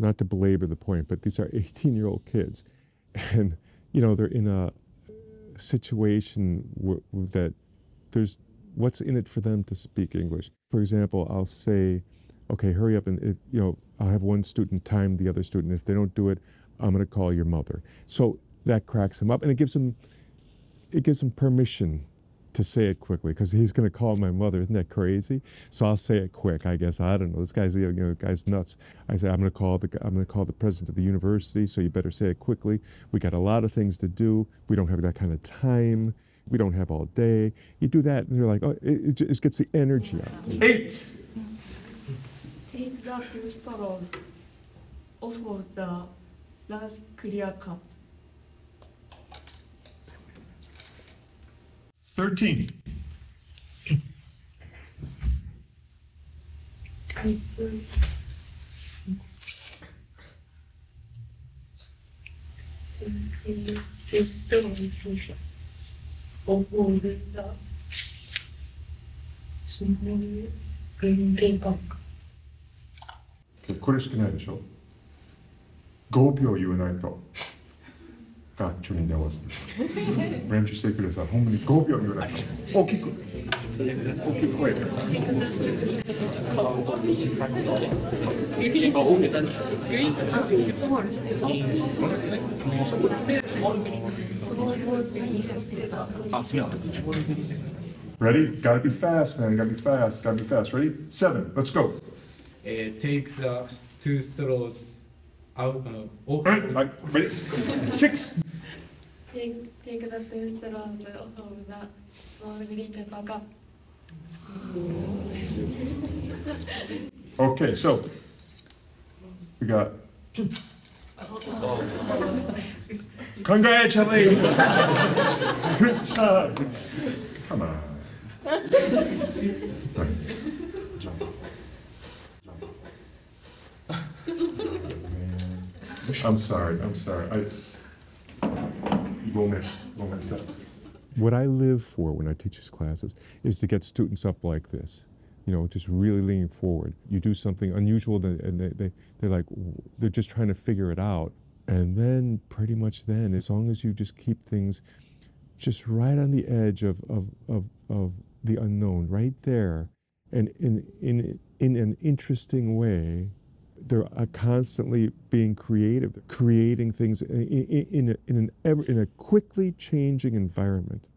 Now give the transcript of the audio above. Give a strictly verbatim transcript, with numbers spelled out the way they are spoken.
not to belabor the point, but these are eighteen-year-old kids. And, you know, they're in a situation w that there's, what's in it for them to speak English? For example, I'll say, okay, hurry up, and, it, you know, I'll have one student time the other student. If they don't do it, I'm going to call your mother. So that cracks them up, and it gives them, it gives them permission to say it quickly, because he's going to call my mother. Isn't that crazy? So I'll say it quick. I guess I don't know. This guy's, you know, guy's nuts. I say I'm going to call the I'm going to call the president of the university. So you better say it quickly. We got a lot of things to do. We don't have that kind of time. We don't have all day. You do that, and you're like, oh, it, it just gets the energy out. Eight. Take the two straws off of the large clear cup. Thirteen. Take two straws off of the small green paper. これしかないでしょ。ごびょう言わないと学級に出ます。練習してください。ほんまにごびょう言わないと。大きく。大きく声で。Ready? Gotta be fast, man. Gotta be fast. Gotta be fast. Ready? Seven. Let's go. Uh, take the two straws out. Uh, off. All right. Ready? Six. Take, take the two straws off of the small green paper cup. Okay, so we got. Congratulations! Good job. Come on. I'm sorry. I'm sorry. I. You won't mess. Won't mess up. What I live for when I teach these classes is to get students up like this, you know, just really leaning forward. You do something unusual, and they, they, they're like, they're just trying to figure it out. And then pretty much then, as long as you just keep things just right on the edge of, of, of, of the unknown, right there, and in, in, in an interesting way, they're constantly being creative, creating things in, in, in, a, in, an ever, in a quickly changing environment.